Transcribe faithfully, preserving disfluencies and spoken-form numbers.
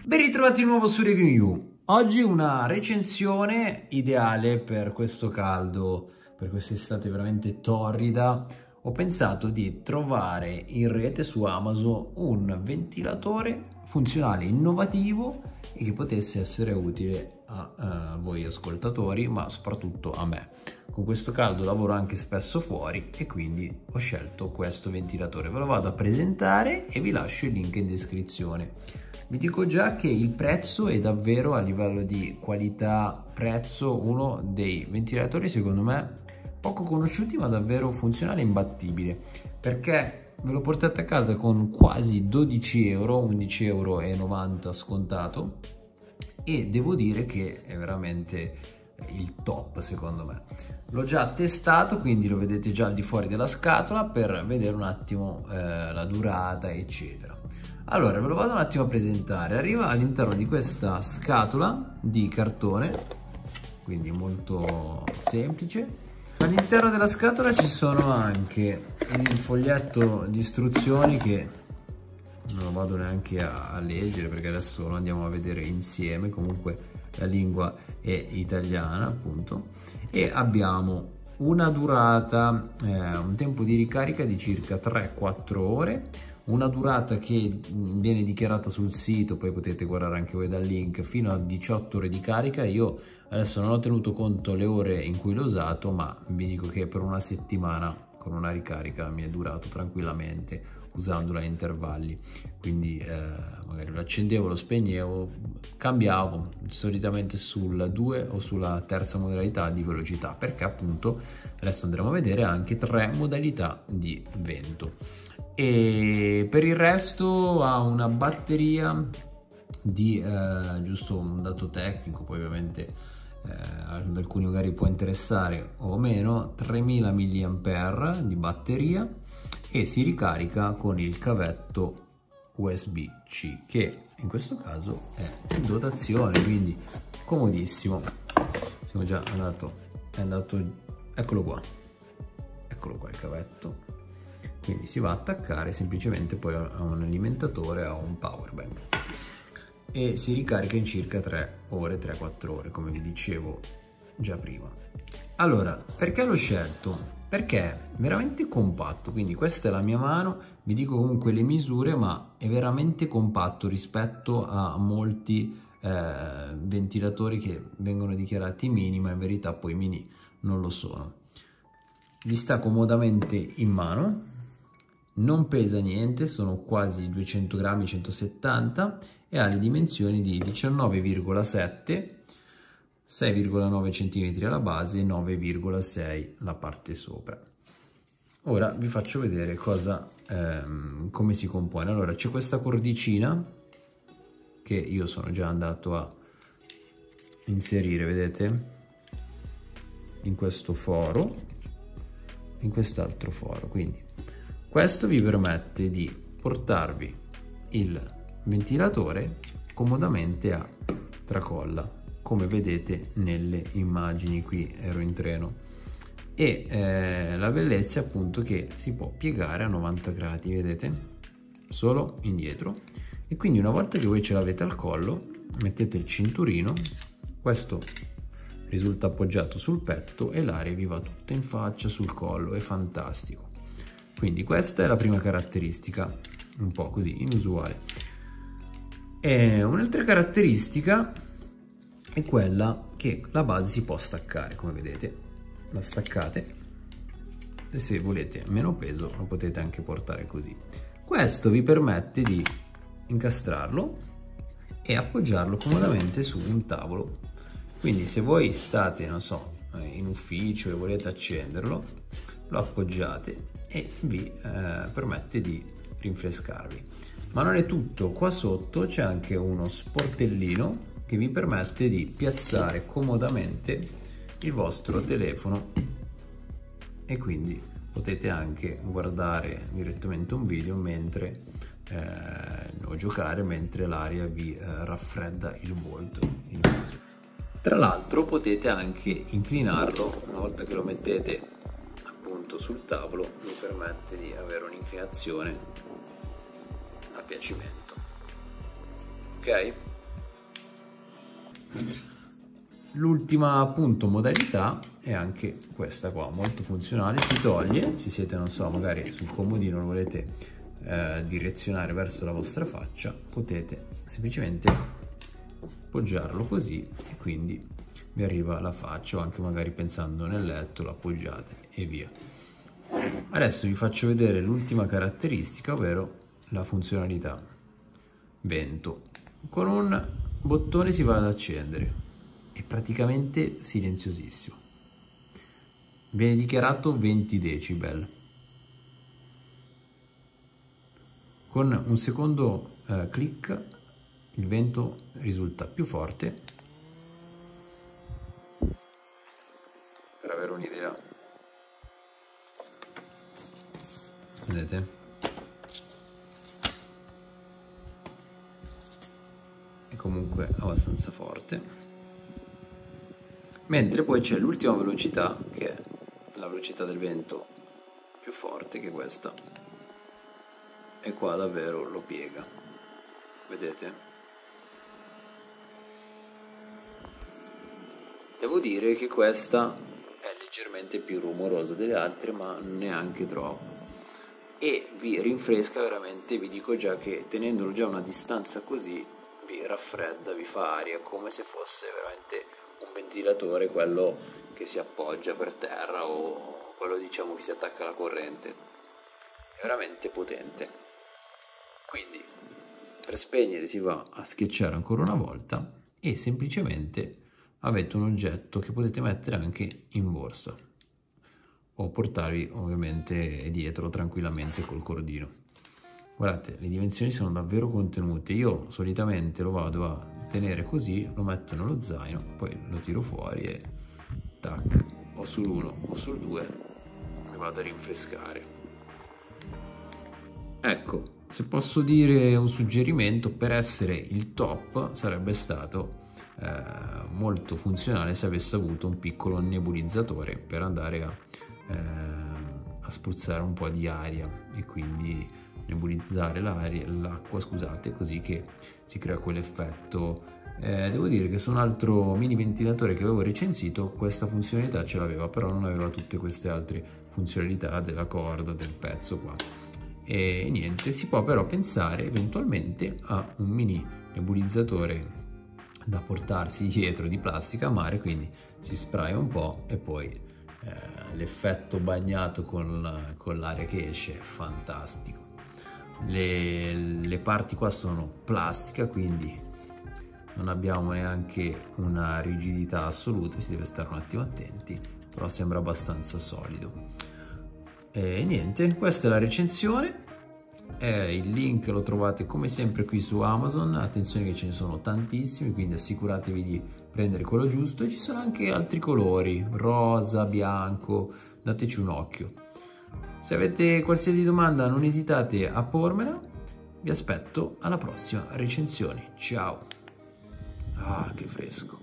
Ben ritrovati di nuovo su Review You. Oggi una recensione ideale per questo caldo, per quest'estate veramente torrida. Ho pensato di trovare in rete su Amazon un ventilatore funzionale, innovativo e che potesse essere utile a uh, voi ascoltatori, ma soprattutto a me. Con questo caldo lavoro anche spesso fuori e quindi ho scelto questo ventilatore. Ve lo vado a presentare e vi lascio il link in descrizione. Vi dico già che il prezzo è davvero, a livello di qualità-prezzo, uno dei ventilatori secondo me poco conosciuti ma davvero funzionale e imbattibile, perché ve lo portate a casa con quasi dodici euro, undici e novanta euro scontato, e devo dire che è veramente il top secondo me. L'ho già testato, quindi lo vedete già al di fuori della scatola per vedere un attimo eh, la durata eccetera. Allora ve lo vado un attimo a presentare. Arriva all'interno di questa scatola di cartone, quindi molto semplice. All'interno della scatola ci sono anche il foglietto di istruzioni che non lo vado neanche a, a leggere perché adesso lo andiamo a vedere insieme. Comunque la lingua è italiana appunto, e abbiamo una durata, eh, un tempo di ricarica di circa tre quattro ore, una durata che viene dichiarata sul sito, poi potete guardare anche voi dal link, fino a diciotto ore di carica. Io adesso non ho tenuto conto le ore in cui l'ho usato, ma vi dico che per una settimana con una ricarica mi è durato tranquillamente, usandola a intervalli. Quindi eh, magari lo accendevo, lo spegnevo, cambiavo solitamente sulla due o sulla terza modalità di velocità, perché appunto adesso andremo a vedere anche tre modalità di vento. E per il resto ha una batteria di eh, giusto un dato tecnico, poi ovviamente eh, ad alcuni magari può interessare o meno, tremila milliampere di batteria, e si ricarica con il cavetto U S B C, che in questo caso è in dotazione, quindi comodissimo. Siamo già andato, è andato, eccolo qua, eccolo qua il cavetto. Quindi si va a attaccare semplicemente poi a un alimentatore, a un power bank, e si ricarica in circa tre ore, tre quattro ore, come vi dicevo già prima. Allora, perché l'ho scelto? Perché è veramente compatto, quindi questa è la mia mano, vi dico comunque le misure, ma è veramente compatto rispetto a molti eh, ventilatori che vengono dichiarati mini, ma in verità poi mini non lo sono. Vi sta comodamente in mano. Non pesa niente, sono quasi duecento grammi, centosettanta, e ha le dimensioni di diciannove virgola sette, sei virgola nove centimetri alla base e nove virgola sei la parte sopra. Ora vi faccio vedere cosa, ehm, come si compone. Allora c'è questa cordicina che io sono già andato a inserire, vedete, in questo foro, in quest'altro foro, quindi questo vi permette di portarvi il ventilatore comodamente a tracolla, come vedete nelle immagini. Qui ero in treno, e eh, la bellezza è appunto che si può piegare a novanta gradi, vedete, solo indietro. E quindi una volta che voi ce l'avete al collo, mettete il cinturino, questo risulta appoggiato sul petto e l'aria vi va tutta in faccia, sul collo, è fantastico. Quindi questa è la prima caratteristica, un po' così inusuale. E un'altra caratteristica è quella che la base si può staccare, come vedete, la staccate, e se volete meno peso lo potete anche portare così. Questo vi permette di incastrarlo e appoggiarlo comodamente su un tavolo. Quindi se voi state, non so, in ufficio e volete accenderlo, lo appoggiate e vi eh, permette di rinfrescarvi. Ma non è tutto, qua sotto c'è anche uno sportellino che vi permette di piazzare comodamente il vostro telefono, e quindi potete anche guardare direttamente un video mentre eh, o giocare mentre l'aria vi eh, raffredda il volto, il viso. Tra l'altro potete anche inclinarlo, una volta che lo mettete appunto sul tavolo vi permette di avere un'inclinazione a piacimento. Ok? L'ultima appunto modalità è anche questa qua, molto funzionale, si toglie, se siete non so magari sul comodino lo volete eh, direzionare verso la vostra faccia, potete semplicemente appoggiarlo così e quindi vi arriva la faccia, o anche magari pensando nel letto lo appoggiate e via. Adesso vi faccio vedere l'ultima caratteristica, ovvero la funzionalità vento. Con un bottone si va ad accendere, è praticamente silenziosissimo, viene dichiarato venti decibel. Con un secondo eh, clic il vento risulta più forte. Per avere un'idea, vedete? È comunque abbastanza forte. Mentre poi c'è l'ultima velocità, che è la velocità del vento più forte, che è questa. E qua davvero lo piega, vedete? Devo dire che questa è leggermente più rumorosa delle altre, ma neanche troppo. E vi rinfresca veramente, vi dico già che tenendolo già a una distanza così, vi raffredda, vi fa aria, come se fosse veramente un ventilatore, quello che si appoggia per terra o quello diciamo che si attacca alla corrente. È veramente potente. Quindi per spegnere si va a schiacciare ancora una volta e semplicemente avete un oggetto che potete mettere anche in borsa o portarvi ovviamente dietro tranquillamente col cordino. Guardate, le dimensioni sono davvero contenute. Io solitamente lo vado a tenere così, lo metto nello zaino, poi lo tiro fuori e tac, o sull'uno o sul due mi vado a rinfrescare. Ecco, se posso dire un suggerimento, per essere il top sarebbe stato eh, molto funzionale se avesse avuto un piccolo nebulizzatore per andare a, eh, a spruzzare un po' di aria e quindi nebulizzare l'aria, l'acqua, scusate, così che si crea quell'effetto. Eh, devo dire che su un altro mini ventilatore che avevo recensito questa funzionalità ce l'aveva, però non aveva tutte queste altre funzionalità della corda, del pezzo qua. E niente, si può però pensare eventualmente a un mini nebulizzatore da portarsi dietro di plastica a mare, quindi si spraya un po' e poi eh, l'effetto bagnato con, con l'aria che esce è fantastico. Le, le parti qua sono plastica, quindi non abbiamo neanche una rigidità assoluta, si deve stare un attimo attenti, però sembra abbastanza solido. E niente, questa è la recensione, eh, il link lo trovate come sempre qui su Amazon. Attenzione che ce ne sono tantissimi, quindi assicuratevi di prendere quello giusto, e ci sono anche altri colori, rosa, bianco, dateci un occhio. Se avete qualsiasi domanda non esitate a pormela, vi aspetto alla prossima recensione, ciao! Ah, che fresco!